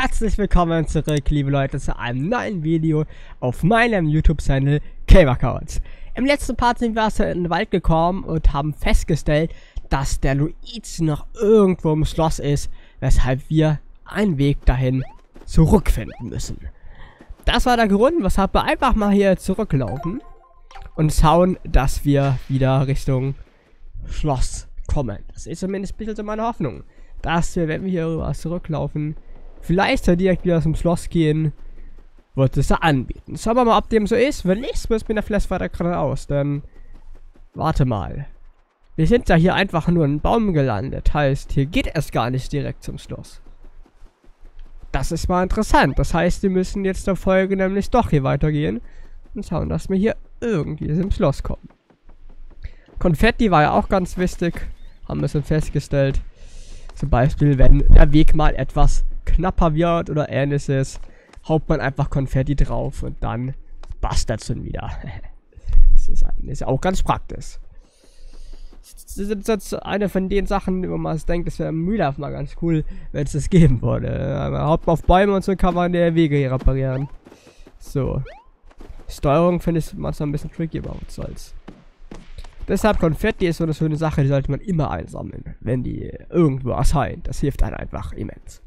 herzlich willkommen zurück, liebe Leute, zu einem neuen Video auf meinem YouTube-Channel Gamercouch. Im letzten Part sind wir in den Wald gekommen und haben festgestellt, dass der Luigi noch irgendwo im Schloss ist, weshalb wir einen Weg dahin zurückfinden müssen. Das war der Grund, weshalb wir einfach mal hier zurücklaufen und schauen, dass wir wieder Richtung Schloss kommen. Das ist zumindest ein bisschen so meine Hoffnung, dass wir, wenn wir hier rüber zurücklaufen, vielleicht direkt wieder zum Schloss gehen, wird es da anbieten. Schauen wir mal, ob dem so ist. Wenn nicht, müssen wir da vielleicht weiter geradeaus. Denn, warte mal. Wir sind ja hier einfach nur in einen Baum gelandet. Heißt, hier geht es gar nicht direkt zum Schloss. Das ist mal interessant. Das heißt, wir müssen jetzt der Folge nämlich doch hier weitergehen und schauen, dass wir hier irgendwie zum Schloss kommen. Konfetti war ja auch ganz wichtig. Haben wir schon festgestellt. Zum Beispiel, wenn der Weg mal etwas knapper wird oder ähnliches, haut man einfach Konfetti drauf und dann passt das schon wieder. Das ist auch ganz praktisch. Das ist jetzt eine von den Sachen, wo man denkt, das wäre im Real Life mal ganz cool, wenn es das geben würde. Haut man auf Bäume und so kann man die Wege hier reparieren. So. Steuerung finde ich manchmal ein bisschen tricky, aber was soll's. Deshalb Konfetti ist so eine schöne Sache, die sollte man immer einsammeln, wenn die irgendwo erscheint. Das hilft einem einfach immens.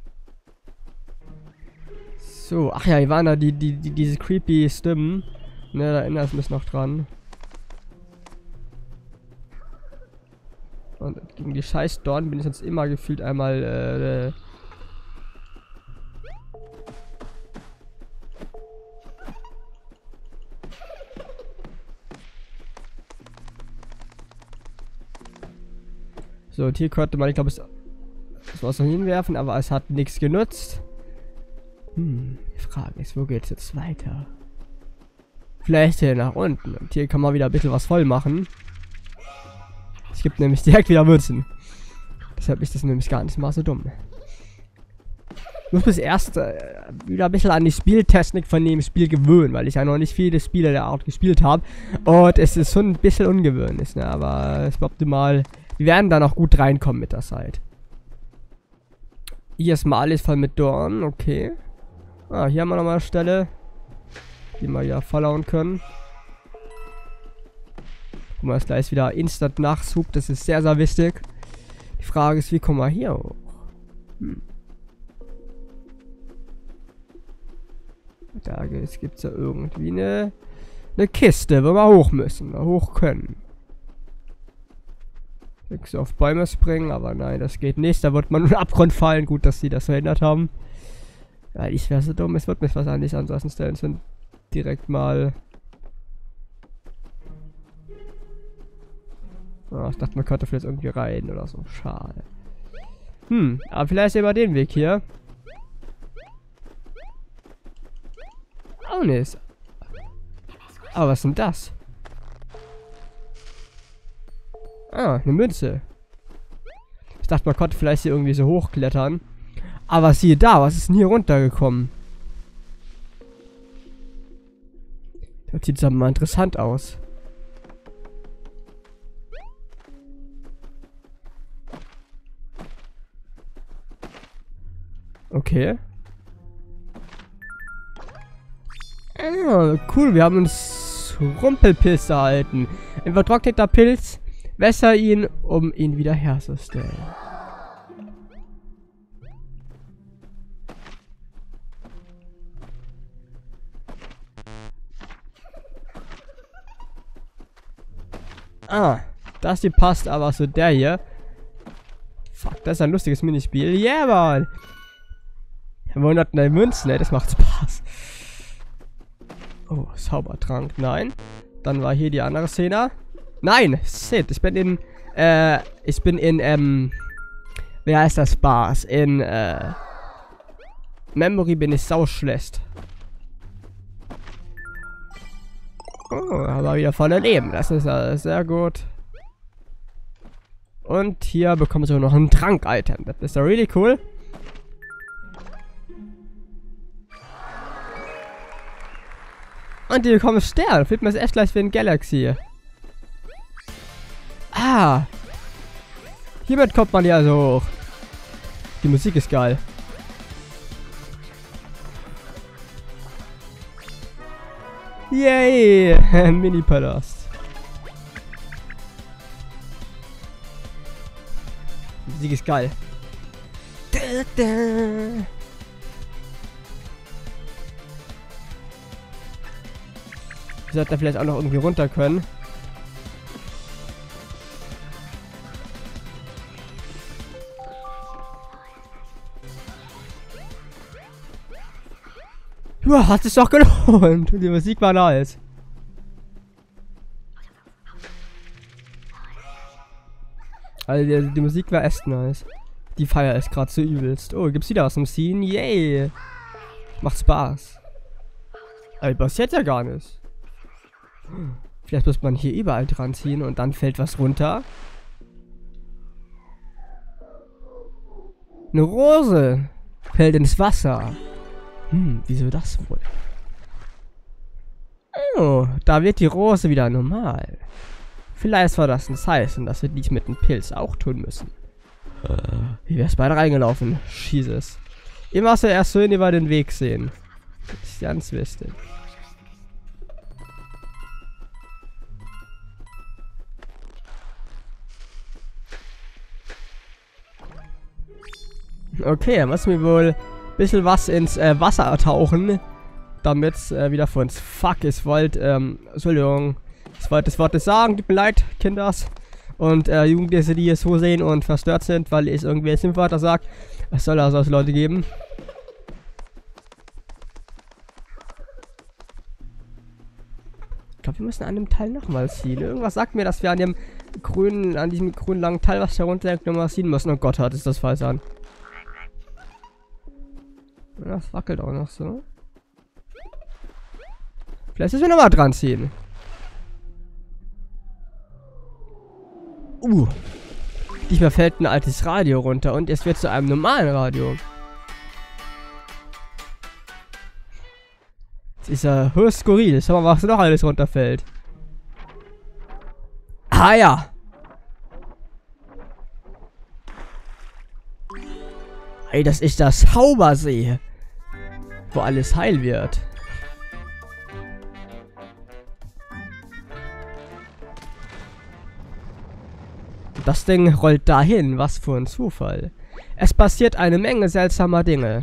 So, ach ja, hier waren da diese creepy Stimmen. Ne, da erinnere ich mich noch dran. Und gegen die scheiß Dornen bin ich jetzt immer gefühlt einmal, So, und hier konnte man, ich glaube, es was noch hinwerfen, aber es hat nichts genutzt. Die Frage ist, wo geht's jetzt weiter? Vielleicht hier nach unten. Und hier kann man wieder ein bisschen was voll machen. Es gibt nämlich direkt wieder Münzen. Deshalb ist das nämlich gar nicht mal so dumm. Ich muss bis erst wieder ein bisschen an die Spieltechnik von dem Spiel gewöhnen, weil ich ja noch nicht viele Spiele der Art gespielt habe. Und es ist schon ein bisschen ungewöhnlich, ne? Aber ich glaube mal, wir werden da noch gut reinkommen mit der Zeit. Hier ist mal alles voll mit Dornen, okay. Ah, hier haben wir nochmal eine Stelle, die wir hier verlauen können. Gucken wir jetzt gleich wieder Instant Nachschub, das ist sehr, sehr wichtig. Die Frage ist, wie kommen wir hier hoch? Da gibt es ja irgendwie eine Kiste, wo wir hoch müssen, hoch können. Ich so auf Bäume springen, aber nein, das geht nicht. Da wird man nur in den Abgrund fallen. Gut, dass sie das verhindert haben. Ja, ich wäre so dumm. Es wird mich wahrscheinlich an solchen Stellen schon direkt mal... Oh, ich dachte, man könnte vielleicht irgendwie rein oder so. Schade. Aber vielleicht über den Weg hier. Auch nicht. Aber was ist denn das? Ah, eine Münze. Ich dachte, man konnte vielleicht hier irgendwie so hochklettern. Aber siehe da, was ist denn hier runtergekommen? Das sieht aber mal interessant aus. Okay. Ah, cool, wir haben uns Rumpelpilz erhalten. Ein vertrockneter Pilz. Wässer ihn, um ihn wieder herzustellen. Ah, das hier passt aber zu der hier. Fuck, das ist ein lustiges Minispiel. Yeah, Mann! 100 Münzen, ne? Das macht Spaß. Oh, Zaubertrank, nein. Dann war hier die andere Szene. Nein, shit, ich bin in, wie heißt das Spaß? In, Memory bin ich sau schlecht. Oh, aber wieder voller Leben, das ist sehr gut. Und hier bekommst du noch ein Trank-Item, das ist ja really cool. Und die bekommen Stern, fühlt man es echt gleich wie in Galaxy. Ah. Hiermit kommt man ja so hoch. Die Musik ist geil. Yay! Mini-Palast. Die Musik ist geil. Da, da. Ich sollte da vielleicht auch noch irgendwie runter können. Ja, hat sich doch gelohnt. Die Musik war nice. Also die Musik war echt nice. Die Feier ist gerade so übelst. Oh, gibt's wieder was zum Ziehen? Yay. Macht Spaß. Aber passiert ja gar nicht. Vielleicht muss man hier überall dran ziehen und dann fällt was runter. Eine Rose fällt ins Wasser. Wieso das wohl? Oh, da wird die Rose wieder normal. Vielleicht war das ein Zeichen, dass wir dies mit dem Pilz auch tun müssen. Wie wär's beide reingelaufen? Jesus. Immer zuerst so über den Weg sehen. Das ist ganz wichtig. Okay, dann müssen wir wohl ein bisschen was ins Wasser tauchen, damit es wieder für uns. Fuck, ich wollte, Entschuldigung, ich wollte das Wort nicht sagen, tut mir leid, Kinders und Jugendliche, die es so sehen und verstört sind, weil ich irgendwie jetzt im Wörter sage. Es soll also solche Leute geben. Ich glaube, wir müssen an dem Teil nochmal ziehen. Irgendwas sagt mir, dass wir an dem grünen, an diesem grünen langen Teil, was da runter nochmal ziehen müssen. Oh Gott, hat es das falsch an. Das wackelt auch noch so. Vielleicht müssen wir nochmal dran ziehen. Diesmal fällt ein altes Radio runter und es wird zu einem normalen Radio. Das ist ja höchst skurril. Schau mal, was noch alles runterfällt. Ah ja. Ey, das ist das Zaubersee, wo alles heil wird. Das Ding rollt dahin, was für ein Zufall. Es passiert eine Menge seltsamer Dinge.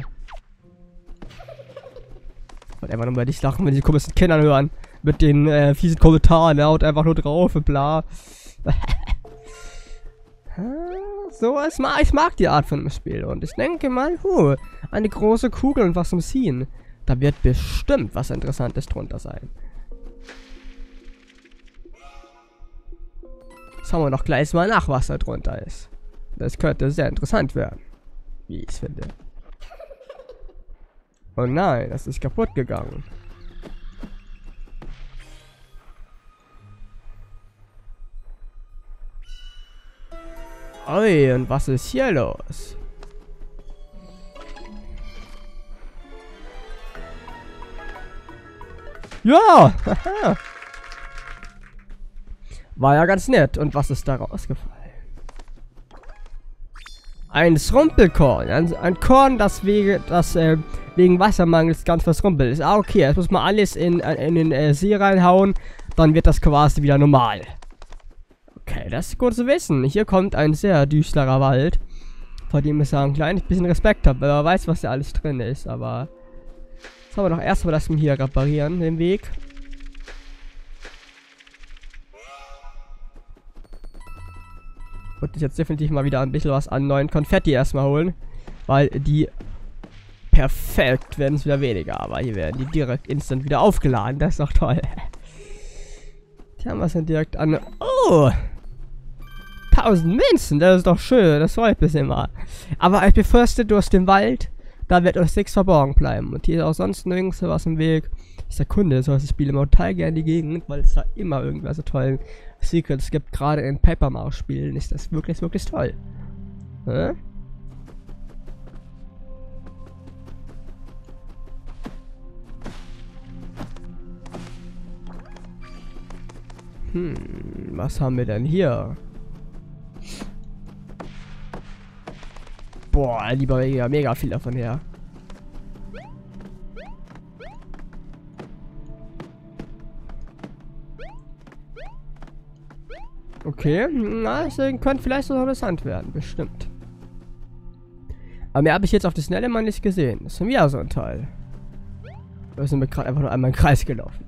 Ich wollte einfach nur mal nicht lachen, wenn die komischen Kinder hören. Mit den fiesen Kommentaren, er haut einfach nur drauf und bla. So, ich mag die Art von dem Spiel. Und ich denke mal, eine große Kugel und was zum Ziehen. Da wird bestimmt was Interessantes drunter sein. Schauen wir doch gleich mal nach, was da drunter ist. Das könnte sehr interessant werden. Wie ich finde. Oh nein, das ist kaputt gegangen. Ui, und was ist hier los? Ja! War ja ganz nett. Und was ist da rausgefallen? Ein Schrumpelkorn. Ein Korn, das wegen Wassermangels ganz verschrumpelt ist. Ah, okay. Jetzt muss man alles in den See reinhauen. Dann wird das quasi wieder normal. Okay, das ist gut zu wissen. Hier kommt ein sehr düsterer Wald. Vor dem ich ein kleines bisschen Respekt habe, weil man weiß, was da alles drin ist. Aber jetzt haben wir doch erstmal das hier reparieren, den Weg. Und ich jetzt definitiv mal wieder ein bisschen was an neuen Konfetti erstmal holen. Weil die perfekt werden es wieder weniger. Aber hier werden die direkt instant wieder aufgeladen. Das ist doch toll. Tja, was denn direkt an... Oh! 1000 Münzen, das ist doch schön. Das freut mich immer. Aber ich befürchte, durch den Wald, da wird uns nichts verborgen bleiben. Und hier ist auch sonst nirgends was im Weg. Ich erkunde solche Spiele immer total gerne die Gegend, weil es da immer irgendwelche tollen Secrets gibt. Gerade in Paper Mario Spielen ist das wirklich, wirklich toll. Hä? Was haben wir denn hier? Boah, lieber mega viel davon her. Okay, na, das könnte vielleicht so interessant werden, bestimmt. Aber mehr habe ich jetzt auf die Schnelle mal nicht gesehen. Das ist schon wieder so ein Teil. Da sind wir gerade einfach nur einmal im Kreis gelaufen.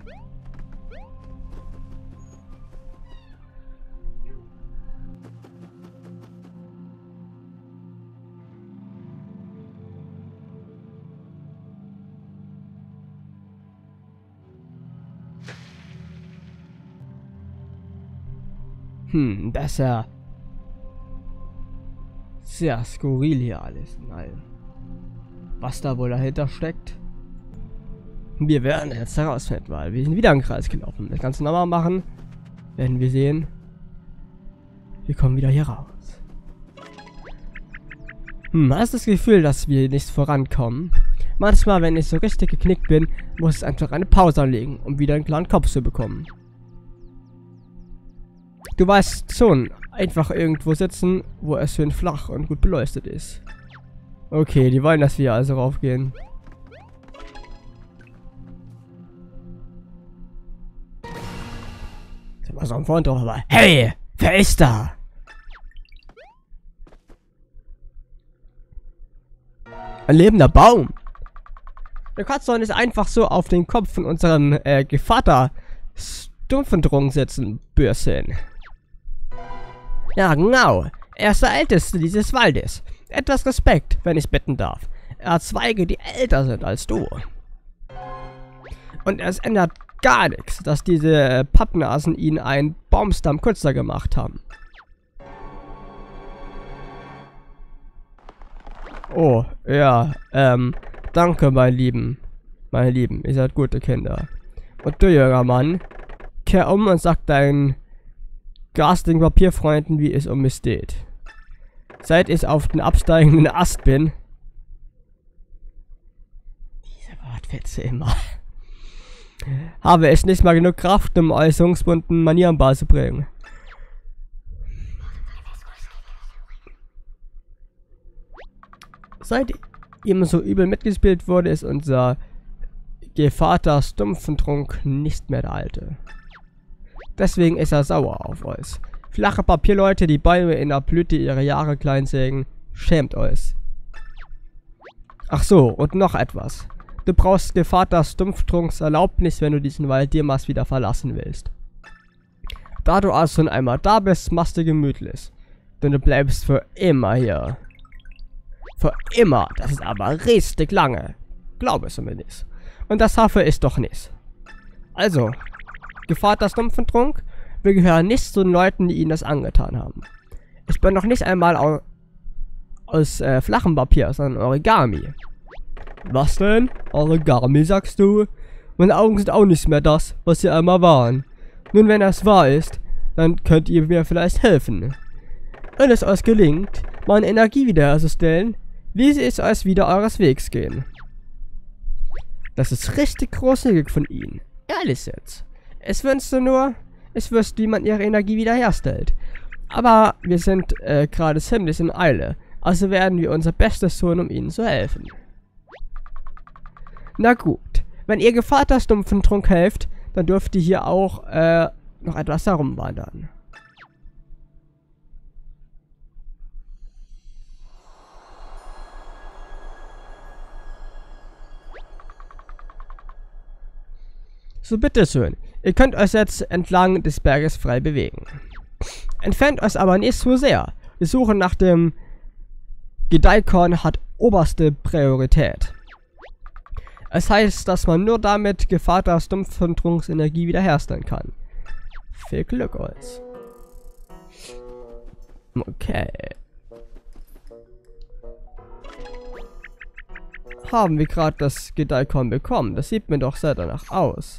Das ist ja sehr skurril hier alles in allem. Was da wohl dahinter steckt? Wir werden jetzt herausfinden, weil wir sind wieder im Kreis gelaufen. Das Ganze nochmal machen, werden wir sehen. Wir kommen wieder hier raus. Hast du das Gefühl, dass wir nicht vorankommen? Manchmal, wenn ich so richtig geknickt bin, muss ich einfach eine Pause anlegen, um wieder einen klaren Kopf zu bekommen. Du weißt schon, einfach irgendwo sitzen, wo es schön flach und gut beleuchtet ist. Okay, die wollen, dass wir also raufgehen. Ich hab mal so einen Freund drauf, aber hey, wer ist da? Ein lebender Baum. Du kannst doch nicht einfach so auf den Kopf von unserem Gevatter Stumpfendrung sitzen, Bürschen. Ja, genau. Er ist der Älteste dieses Waldes. Etwas Respekt, wenn ich bitten darf. Er hat Zweige, die älter sind als du. Und es ändert gar nichts, dass diese Pappnasen ihn einen Baumstamm kürzer gemacht haben. Oh, ja, danke, meine Lieben, ihr seid gute Kinder. Und du, junger Mann, kehr um und sag deinen garstigen Papierfreunden, wie es um mich steht. Seit ich auf den absteigenden Ast bin. Diese Wortwitze immer. Habe ich nicht mal genug Kraft, um äußerungsbunten Manieren beizubringen. Seit ihm so übel mitgespielt wurde, ist unser Gevater Stumpfendrunk nicht mehr der Alte. Deswegen ist er sauer auf euch. Flache Papierleute, die Bäume in der Blüte ihrer Jahre klein sägen, schämt euch. Ach so, und noch etwas. Du brauchst Gevater Stumpfdrunks Erlaubnis, wenn du diesen Wald jemals wieder verlassen willst. Da du also schon einmal da bist, machst du gemütlich. Denn du bleibst für immer hier. Für immer, das ist aber richtig lange. Glaube es mir nicht. Und das hoffe ich doch nicht. Also, Gevater Stumpfendrunk, wir gehören nicht zu den Leuten, die ihnen das angetan haben. Ich bin noch nicht einmal aus flachem Papier, sondern Origami. Was denn? Origami, sagst du? Meine Augen sind auch nicht mehr das, was sie einmal waren. Nun, wenn das wahr ist, dann könnt ihr mir vielleicht helfen. Wenn es euch gelingt, meine Energie wiederherzustellen, ließe ich euch wieder eures Wegs gehen. Das ist richtig großzügig von ihnen. Ehrlich jetzt. Ich wünschte nur, ich wüsste, wie man ihre Energie wiederherstellt. Aber wir sind gerade ziemlich in Eile. Also werden wir unser Bestes tun, um ihnen zu helfen. Na gut. Wenn ihr Gevater Stumpfendrunk helft, dann dürft ihr hier auch noch etwas herumwandern. So, bitteschön. Ihr könnt euch jetzt entlang des Berges frei bewegen. Entfernt euch aber nicht so sehr. Die Suche nach dem Gedeihkorn hat oberste Priorität. Es heißt, dass man nur damit Gevater Stumpfendrunks Energie wiederherstellen kann. Viel Glück euch. Okay. Haben wir gerade das Gedeihkorn bekommen? Das sieht mir doch sehr danach aus.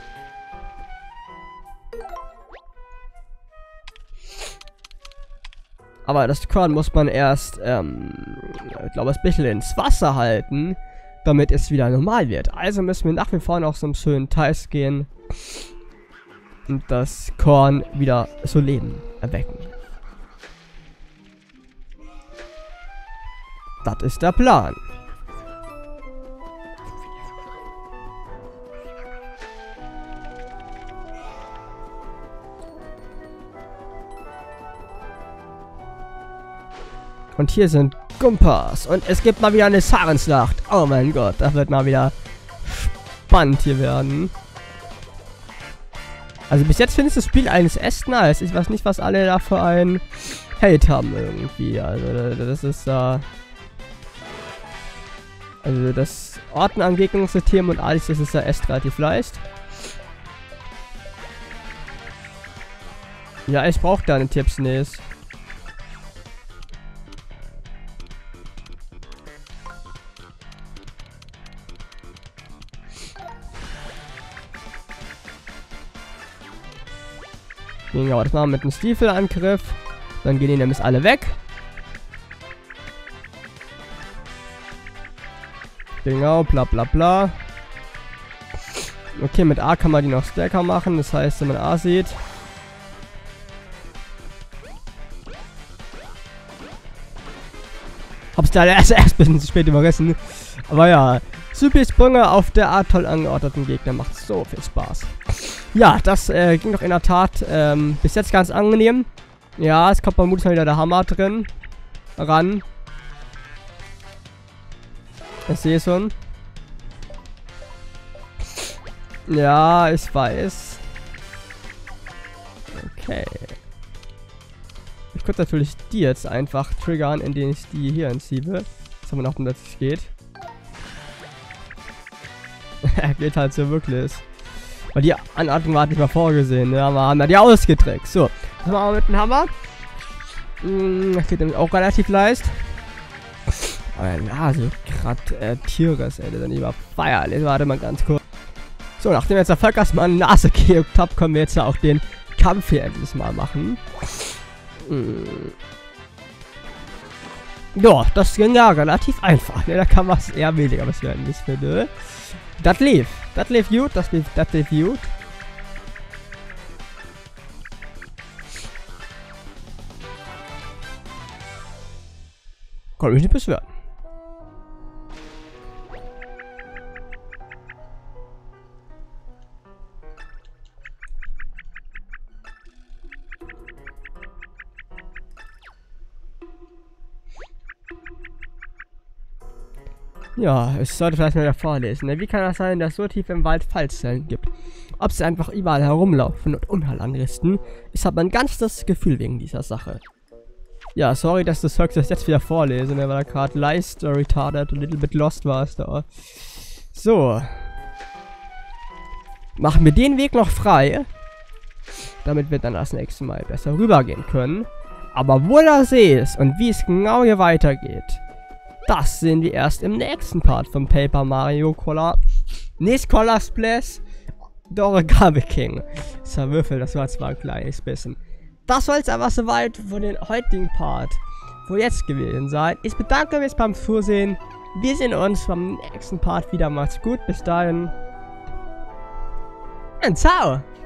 Aber das Korn muss man erst, ich glaube, ein bisschen ins Wasser halten, damit es wieder normal wird. Also müssen wir nach wie vor noch zum schönen Teich gehen und das Korn wieder zu Leben erwecken. Das ist der Plan. Und hier sind Gumpas. Und es gibt mal wieder eine Sarenslacht. Oh mein Gott, das wird mal wieder spannend hier werden. Also bis jetzt finde ich das Spiel eigentlich echt nice. Ich weiß nicht, was alle da für einen Hate haben irgendwie. Also das ist also das Orten an Gegnungssystem und alles, das ist ja echt relativ leicht. Ja, ich brauche deine Tipps nicht. Genau, das machen wir mit einem Stiefelangriff. Dann gehen die nämlich alle weg. Genau, bla bla bla. Okay, mit A kann man die noch stärker machen. Das heißt, wenn man A sieht. Hab's da erst ein bisschen zu spät überrissen. Aber ja, super Sprünge auf der Art toll angeordneten Gegner macht so viel Spaß. Ja, das ging doch in der Tat bis jetzt ganz angenehm. Ja, es kommt vermutlich mal wieder der Hammer drin. Ran. Ich sehe schon. Ja, ich weiß. Okay. Ich könnte natürlich die jetzt einfach triggern, indem ich die hier entziehe. Was aber noch plötzlich geht. Geht halt so wirklich. Weil die Anordnung war nicht mal vorgesehen. Ne? Aber haben wir die ausgetrickst. So. Das machen wir mit dem Hammer. Das geht nämlich auch relativ leicht. Aber ja, Nase gerade Tieres, ey. Das ist lieber feierlich. Warte mal ganz kurz. So, nachdem jetzt der Volk erstmal eine Nase gejuckt hat, können wir jetzt ja auch den Kampf hier endlich mal machen. Ja, das ging ja relativ einfach. Ne? Da kann man es eher weniger was werden, ich finde. Das lief gut, das lief gut. Kann mich nicht beschweren. Ja, ich sollte vielleicht mal wieder vorlesen. Ne? Wie kann das sein, dass es so tief im Wald Fallzellen gibt? Ob sie einfach überall herumlaufen und Unheil anrichten? Ich habe ein ganzes Gefühl wegen dieser Sache. Ja, sorry, dass das Volk das jetzt wieder vorlese, ne? Weil er gerade leicht retarded, a little bit lost war es da. So. Machen wir den Weg noch frei. Damit wir dann das nächste Mal besser rübergehen können. Aber wo der See ist und wie es genau hier weitergeht, das sehen wir erst im nächsten Part von Paper Mario Color. Nicht Color Splash, der Origami King. Zerwürfel, das war zwar ein kleines bisschen. Das soll es aber soweit für den heutigen Part wohl jetzt gewesen sein. Ich bedanke mich beim Zusehen. Wir sehen uns beim nächsten Part wieder. Macht's gut, bis dahin. Und ciao!